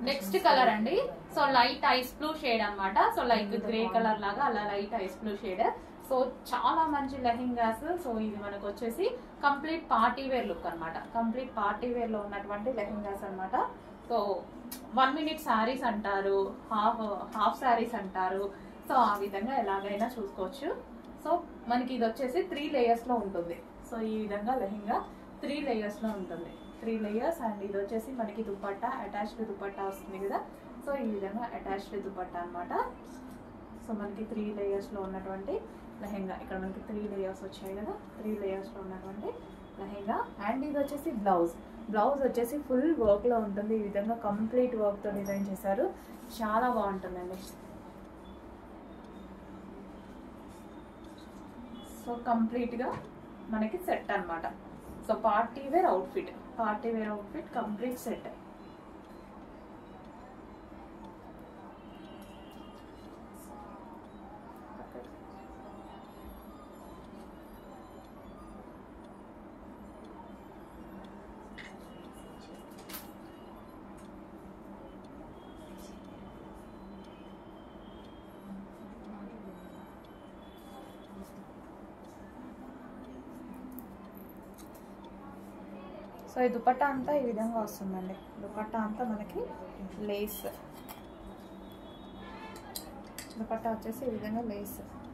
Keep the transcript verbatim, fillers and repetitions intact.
Next colour అండి. So light ice blue shade అన్నమాట. So like grey colour లాగా అలా light ice blue shade. So చాలా మంచి లెహెంగాస్. సో ఇది మనకు వచ్చేసి కంప్లీట్ పార్టీ వేర్ లుక్ అనమాట. కంప్లీట్ పార్టీ వేర్ లో ఉన్నటువంటి లెహెంగాస్ అనమాట. సో వన్ మినిట్ శారీస్ అంటారు, హాఫ్ హాఫ్ శారీస్ అంటారు. సో ఆ విధంగా ఎలాగైనా చూసుకోవచ్చు. సో మనకి ఇది వచ్చేసి త్రీ లేయర్స్ లో ఉంటుంది. సో ఈ విధంగా లెహెంగా త్రీ లేయర్స్ లో ఉంటుంది. త్రీ లేయర్స్ అండ్ ఇది వచ్చేసి మనకి దుపట్టా, అటాచ్డ్ దుపట్టా వస్తుంది కదా. సో ఈ విధంగా అటాచ్డ్ దుపట్టా అనమాట. సో మనకి త్రీ లేయర్స్ లో ఉన్నటువంటి లెహెంగా. ఇక్కడ మనకి త్రీ లేయర్స్ వచ్చాయి కదా. త్రీ లేయర్స్ లో ఉన్నటువంటి లెహెంగా. అండ్ ఇది వచ్చేసి బ్లౌజ్. బ్లౌజ్ వచ్చేసి ఫుల్ వర్క్ లో ఉంటుంది. ఈ విధంగా కంప్లీట్ వర్క్ తో డిజైన్ చేశారు. చాలా బాగుంటుందండి. సో కంప్లీట్ గా మనకి సెట్ అనమాట. So party wear outfit, party wear outfit complete set. So ఈ దుపట్టా అంతా ఈ విధంగా వస్తుందండి. దుపట్టా అంతా మనకి లేస్, దుపట్టా వచ్చేసి ఈ విధంగా లేస్.